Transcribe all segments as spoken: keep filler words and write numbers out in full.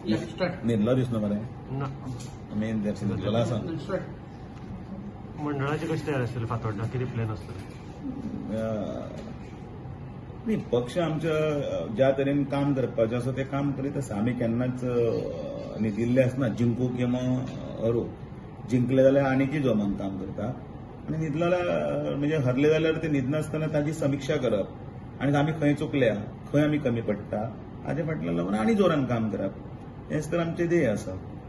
न्हिदलो दिसलो मरे ना मेन दर्शन न्हिदलेलो आसा मंडळाचे कशी तयार आसतले फातोड्डा कितें प्लॅन आसतले न्ही पक्ष आमच्या ज्या तरेन काम करपाचें आसा तें काम करीत आसा आमी केन्नाच न्हिदिल्ले आसना जिंकूं किंवा हरू जिंकले जाल्यार आनीकय जोमान काम करता आनी न्हिदलो जाल्यार म्हणजे हरले जाल्यार ते न्हिदनासतना ताची समिक्षा करप आनी आमी खंय चुकल्या खंय आमी कमी पडटा हाजे फाटल्यान लागून आनी जोरान काम करप हेच तर आमचें ध्येय आसा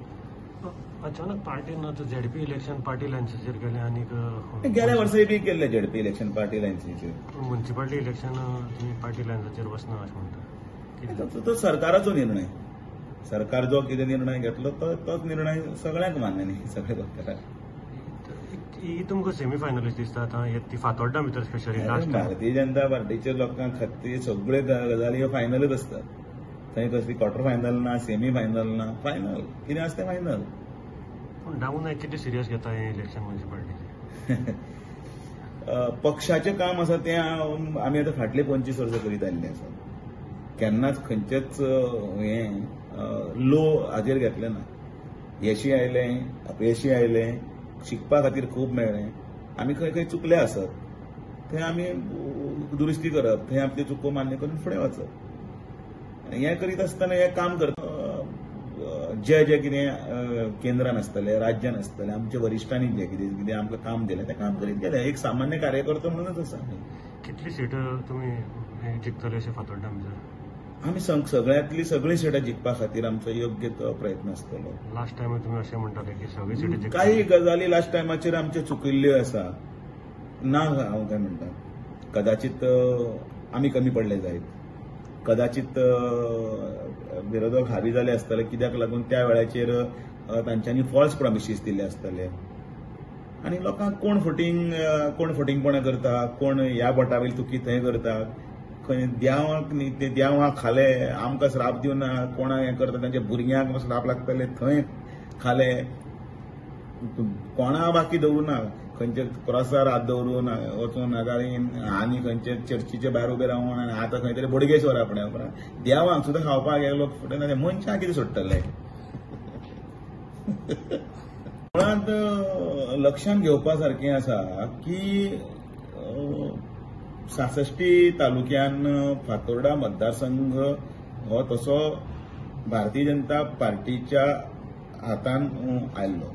अचानक पार्टीन झेडपी इलेक्शन पार्टी लायन्साचेर गेले आनीक गेल्या वर्साय बी केल्ले झेडपी इलेक्शन पार्टी लायन्साचेर म्युन्सिपालिटी इलेक्शन तुमी पार्टी लायन्साचेर वचना अशें म्हणटा तो सरकाराचो निर्णय सरकार जो कितें निर्णय घेतलो तो तोच निर्णय सगळ्यांक मान्य न्ही सगळे गोंयकारांक ही तुमकां सेमी फायनलिस्ट दिसता आतां ती फातोड्डा भितर स्पेशली लास्ट भारतीय जनता पार्टीच्या लोकां खातीर सगळ्यो गजाली ह्यो फायनलच आसतात थंय कसली क्वॉर्टर फायनल ना सेमी फायनल ना फायनल कितें आसता तें फायनल पूण डाऊन कितें सिरियस घेता हें इलेक्शन म्युन्सिपालिटीचें पक्षाचें काम आसा तें आमी आतां फाटले पंचवीस वर्सां करीत आयिल्ले आसा केन्नाच खंयचेच हें लो हाजेर घेतलें ना यशी आयलें अपयशी आयलें शिकपा खातीर खूब मेळ्ळें आमी खंय खंय चुकले आसत थंय आमी दुरुस्ती करप थंय आपली चुको मान्य करून फुडें वचप हें करीत आसतना हें काम करता जे जे कितें केंद्रान आसतलें राज्यान आसतलें आमच्या वरिश्ठांनी जें कितें कितें आमकां काम दिलें तें काम करीत गेले एक सामान्य कार्यकर्तो म्हणूनच आसा कितली सीट तुमी जिखतले अशें फातोड्डा भितर आमी सगळ्यांतली सगळीं सिटां जिखपा खातीर आमचो योग्य तो प्रयत्न आसतलो लास्ट टायम तुमी अशें म्हणटाले की सगळी सिटी काही गजाली लास्ट टायमाचेर आमच्यो चुकिल्ल्यो आसा ना हांव काय म्हणटा कदाचित आमी कमी पडले जायत कदाचित विरोधक हावी जाले आसतले कित्याक लागून त्या वेळाचेर तांच्यांनी फॉल्स प्रॉमिसीस दिल्ले आसतले आनी लोकांक कोण फुटींग कोण फुटींगपणां करता कोण ह्या बोटा वयली चुकी थंय करता खंय देवाक न्ही ते देवाक खाले आमकां श्राप दिवना कोणा हें करता तांच्या भुरग्यांक श्राप लागतले थंय खाले कोणा बाकी दवरुना खंयचे क्रॉसार हात दवरून वचून नगारीन आनी खंयचे चर्चीचे भायर उबे रावन आनी आतां खंय तरी बोडगेश्वर आपणे उपरांत देवाक सुद्दां खावपाक गेलो फुडें ना मनशां कितें सोडटले मुळांत लक्षांत घेवपा सारकें आसा की सासष्टी तालुक्यान फातोर्डा मतदारसंघ हो तसो भारतीय जनता पार्टीच्या हातान आयल्लो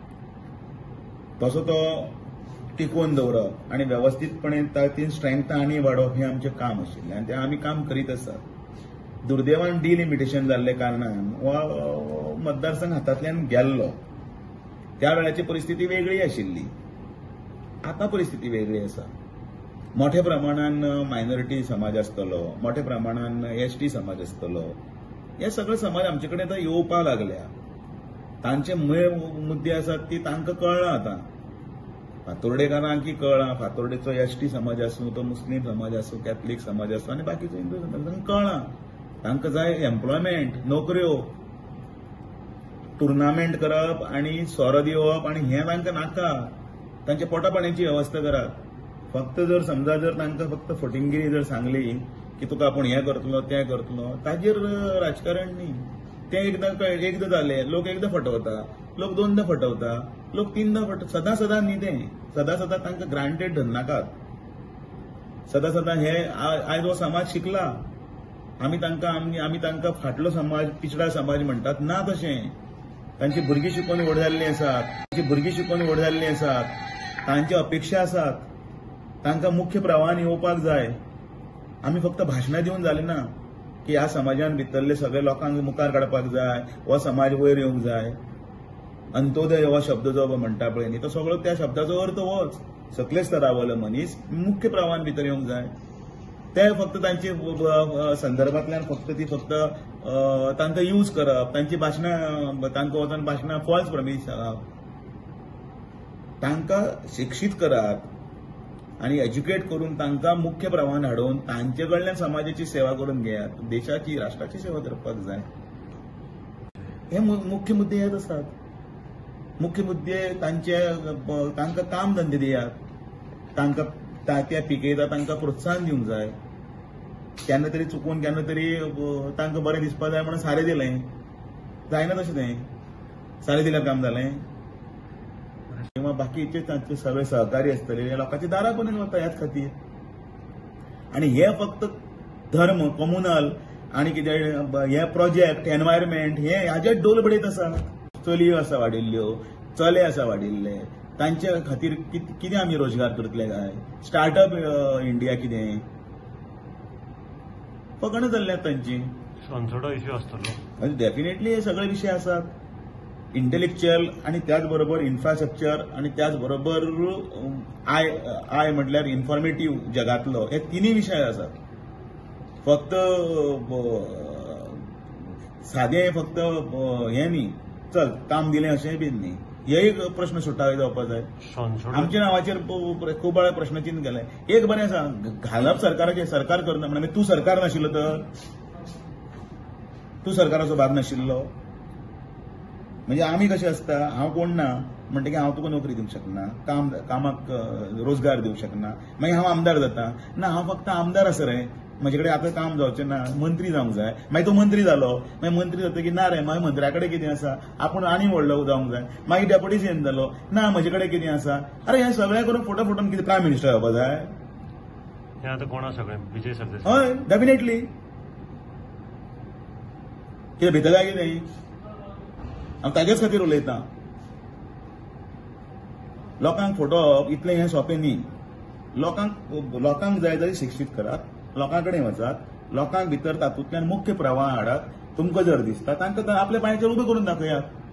तसो तो टिकोवन दवरप आनी वेवस्थीतपणे तातूंत स्ट्रेंथ आनी वाडोवप हें आमचें काम आशिल्लें आनी तें आमी काम करीत आसात दुर्दैवान डिलिमिटेशन जाल्ले कारणान हो मतदारसंघ हातांतल्यान गेल्लो त्या वेळाची परिस्थिती वेगळी आशिल्ली आतां परिस्थिती वेगळी आसा मोठ्या प्रमाणान मायनॉरिटी समाज आसतलो मोठ्या प्रमाणान एसटी समाज आसतलो हे सगळे समाज आमचे कडेन आतां येवपाक लागल्या तांचे मुळे मुद्दे आसात ती तांकां कळना आतां फातोर्डेकारांकय कळना फातोर्डेचो एसटी समाज आसूं तो मुस्लीम समाज आसूं कॅथलीक समाज आसूं आनी बाकीचो हिंदू समाज तांकां कळना तांकां जाय एम्प्लॉयमेंट नोकऱ्यो टुर्नामेंट करप आनी सोरो दिवप आनी हें तांकां नाका तांच्या पोटा पाणयाची वेवस्था करात फक्त जर समजा जर तांकां फक्त फटिंगगिरी जर सांगली की तुका आपूण हें करतलो तें करतलो ताजेर राजकारण न्ही तें एकदां एकदां जालें लोक एकदां फटवता लोक दोनदां फटवता लोक तीनदां फट सदां सदां न्ही तें सदां सदां तांकां ग्रांटेड धरनाकात सदां सदां हे आयज हो समाज शिकला आमी तांकां आमी तांकां फाटलो समाज पिछडा समाज म्हणटात ना तशें तांची भुरगीं शिकून व्हड जाल्लीं आसात तांची भुरगीं शिकून व्हड जाल्लीं आसात तांच्यो अपेक्षा आसात तांकां मुख्य प्रवाहान येवपाक जाय आमी फक्त भाशणां दिवन जालें ना की ह्या समाजान भितरले सगळे लोकांक मुखार काडपाक जाय हो समाज वयर येवंक जाय अंत्योदय हो शब्द जो म्हणटा पळय न्ही तो सगळो त्या शब्दाचो अर्थ होच सकले स्तरावयलो मनीस मुख्य प्रवाहान भितर येवंक जाय ते फक्त तांचे संदर्भांतल्यान फक्त ती फक्त तांकां यूज करप तांची भाशणां तांकां वचून भाशणां फॉल्स प्रॉमिस सांगप तांकां शिक्षीत करात आनी एज्युकेट करून तांकां मुख्य प्रवाहान हाडून तांचे कडल्यान समाजाची सेवा करून घेयात देशाची राष्ट्राची सेवा करपाक जाय हे मुख्य मुद्दे हेच आसात मुख्य मुद्दे तांचे तांकां काम धंदे दियात तांकां ते पिकयता तांकां प्रोत्साहन दिवंक जाय केन्ना तरी चुकून केन्ना तरी तांकां बरें दिसपा जाय म्हणून सारें दिलें जायना तशें तें सारे दिल्यार काम जालें किंवा बाकीचे तांचे सगळे सहकारी आसतले लोकांची दारां बनून वता ह्याच खातीर आनी हे फक्त धर्म कम्युनल आनी कितें हे प्रोजेक्ट एनवायरमेंट हे हाजेच डोल बडयत आसा चलयो आसा वाडिल्ल्यो चले आसा वाडिल्ले तांच्या खातीर कितें आमी रोजगार करतले काय स्टार्टअप इंडिया कितें फकाणां जाल्ल्यात तांची संसदो इश्यू आसतलो डेफिनेटली हे सगळे विशय आसात इंटेलेक्च्युअल आणि त्याच बरोबर इन्फ्रास्ट्रक्चर आणि त्याच बरोबर आय आय म्हटल्यार इन्फॉर्मेटिव्ह जगातलो हे तिन्ही विशय आसात फक्त सादें फक्त हे न्ही चल काम दिलें अशें बीन न्ही हेय प्रश्न सुटावे जावपाक जाय आमच्या नांवाचेर खूब वेळा प्रश्न चिन्ह केले एक बरें सांग घालप सरकाराचें सरकार करना म्हणजे तूं सरकार नाशिल्लो तर तूं सरकाराचो भाग नाशिल्लो म्हणजे आमी कशें आसता हांव कोण ना म्हणटकीर हांव तुका नोकरी दिवंक शकना काम कामाक रोजगार दिवंक शकना मागीर हांव आमदार जाता ना हांव फक्त आमदार आसा रे म्हजे कडेन आतां काम जावचें ना मंत्री जावंक जाय मागीर तो मंत्री जालो मागीर मंत्री जातकीर ना रे मागीर मंत्र्या कडेन कितें आसा आपूण आनी व्हडलो जावंक जाय मागीर डेप्युटी सीएम जालो ना म्हजे कडेन कितें आसा अरे हें सगळें करून फोटो फोटोन कितें प्रायम मिनिस्टर जावपाक जाय हें आतां कोणा सगळें विजय सरदेसाय हय डेफिनेटली कितें भितर जाय कितें हांव ताजेच खातीर उलयतां लोकांक फटोवप इतलें हें सोंपें न्ही लोकांक लोकांक जाय जाल्यार शिक्षीत करात लोकां कडेन वचात लोकांक भितर तातूंतल्यान मुख्य प्रवाह हाडात तुमकां जर दिसता तांकां आपल्या पांयाचेर उबें करून दाखयात